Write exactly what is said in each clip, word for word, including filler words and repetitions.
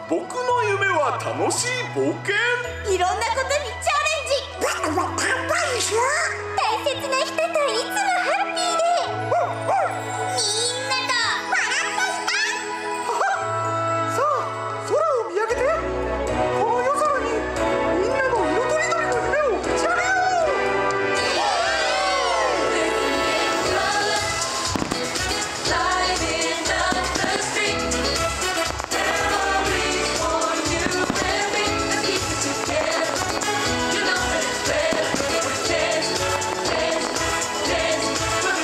僕の夢は楽しい冒険。 いろんなことにチャレンジ。大切な人といつもハッピーで、みんなと笑っていた。 さあ空を見上げて、この夜空にみんなの色とりどりの夢を打ち上げよう。 Dance, dance, dance,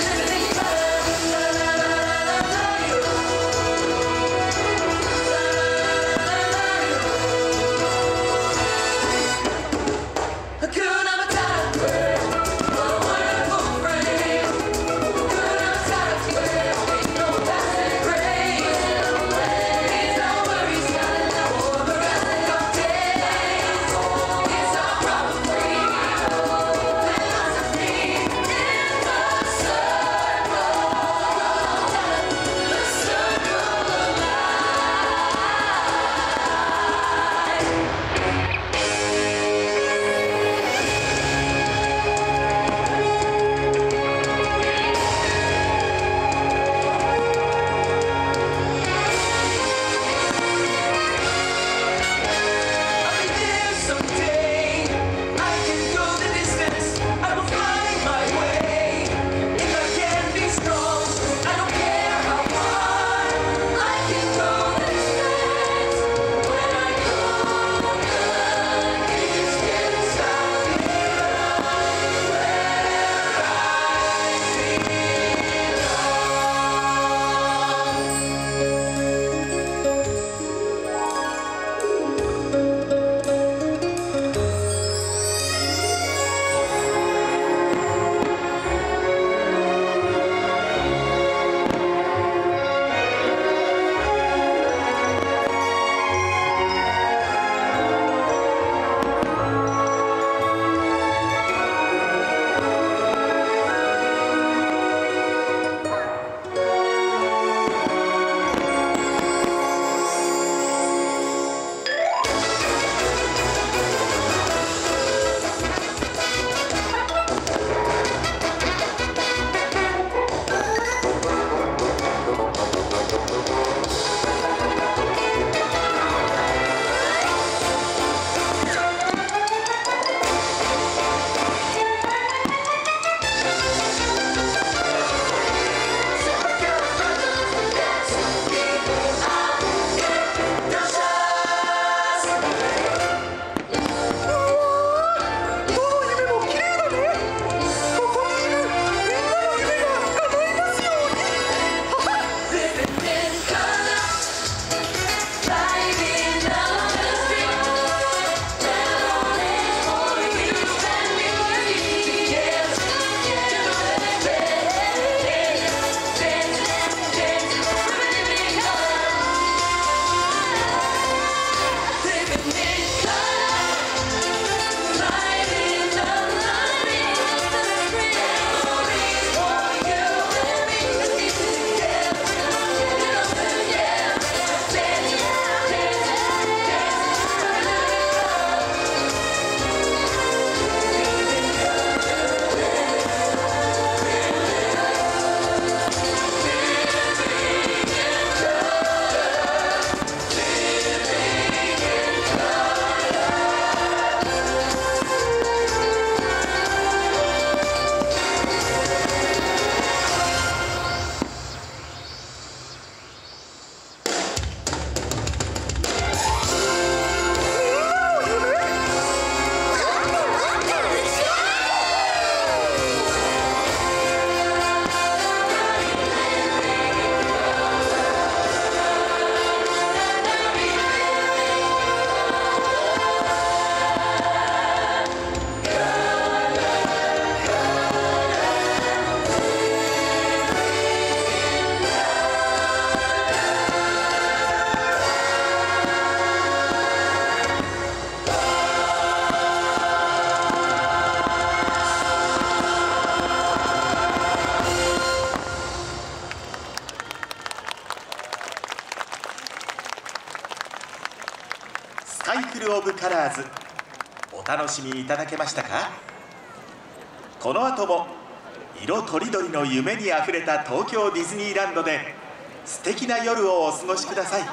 スカイフル・オブ・カラーズお楽しみいただけましたか？この後も色とりどりの夢にあふれた東京ディズニーランドで素敵な夜をお過ごしください。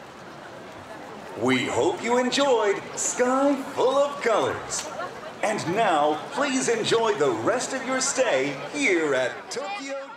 We hope you enjoyed Sky Full of Colors. And now, please enjoy the rest of your stay here at Tokyo